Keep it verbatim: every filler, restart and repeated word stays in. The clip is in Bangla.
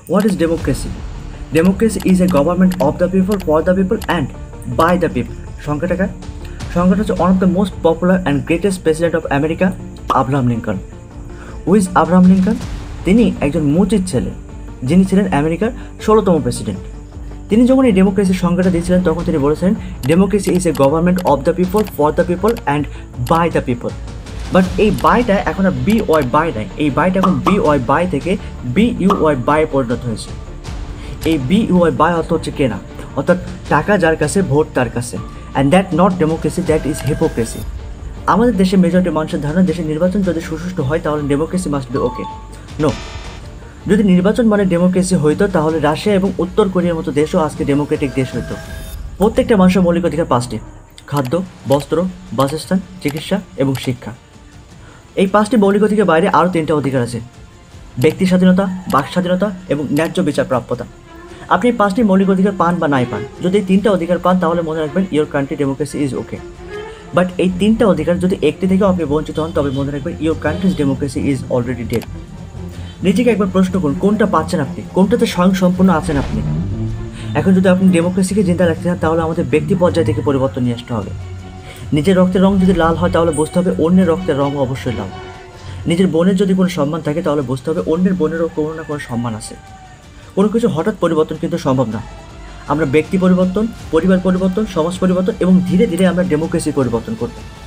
What is democracy? Democracy is a government of the people, for the people and by the people. সংখ্যাটা সংখ্যাটা হচ্ছে one of the most popular and greatest president of America, Abraham Lincoln. Who is Abraham Lincoln? তিনি একজন মুচির ছেলে, যিনি ছিলেন আমেরিকার ষোলোতম প্রেসিডেন্ট। তিনি যখন এই ডেমোক্রেসির সংজ্ঞাটা দিয়েছিলেন তখন তিনি বলেছিলেন democracy is a government of the people, for the people and by the people. But এই বাইটা এখন আর বি ওয়াই বাই নাই, এই বাইটা এখন বি ওয়াই বাই থেকে বি ইউ ওয়াই বাই পরিণত হয়েছে। এই বি ইউ ওয়াই বাই অর্থ হচ্ছে কেনা, অর্থাৎ টাকা যার কাছে ভোট তার কাছে। And that not democracy, that is hypocrisy. আমাদের দেশে মেজরিটি মানুষের ধারণা দেশের নির্বাচন যদি সুষ্ঠু হয় তাহলে democracy must be okay. No, যদি নির্বাচন মানে ডেমোক্রেসি হইতো তাহলে রাশিয়া এবং উত্তর কোরিয়ার মতো দেশও আজকে ডেমোক্রেটিক দেশ হইতো। প্রত্যেকটা মানুষের মৌলিক অধিকার পাঁচটি: খাদ্য, বস্ত্র, বাসস্থান, চিকিৎসা এবং শিক্ষা। এই পাঁচটি মৌলিক অধিকার বাইরে আরও তিনটা অধিকার আছে: ব্যক্তি স্বাধীনতা, বাক স্বাধীনতা এবং ন্যায্য বিচার প্রাপ্যতা। আপনি এই পাঁচটি মৌলিক অধিকার পান বা নাই পান, যদি এই তিনটা অধিকার পান তাহলে মনে রাখবেন your country democracy is okay. But এই তিনটা অধিকার যদি একটি থেকেও আপনি বঞ্চিত হন তবে মনে রাখবেন your country's democracy is already dead. নিজেকে একবার প্রশ্ন করুন, কোনটা পাচ্ছেন আপনি, কোনটাতে স্বয়ংসম্পূর্ণ আছেন আপনি? এখন যদি আপনি ডেমোক্রেসিকে জিন্দা রাখতে চান তাহলে আমাদের ব্যক্তি পর্যায় থেকে পরিবর্তন নিয়ে আসতে হবে। নিজের রক্তের রং যদি লাল হয় তাহলে বুঝতে হবে অন্যের রক্তের রং অবশ্যই লাল। নিজের বোনের যদি কোনো সম্মান থাকে তাহলে বুঝতে হবে অন্যের বোনেরও কোনো না কোনো সম্মান আছে। কোনো কিছু হঠাৎ পরিবর্তন কিন্তু সম্ভব না। আমরা ব্যক্তি পরিবর্তন, পরিবার পরিবর্তন, সমাজ পরিবর্তন এবং ধীরে ধীরে আমরা ডেমোক্রেসি পরিবর্তন করব।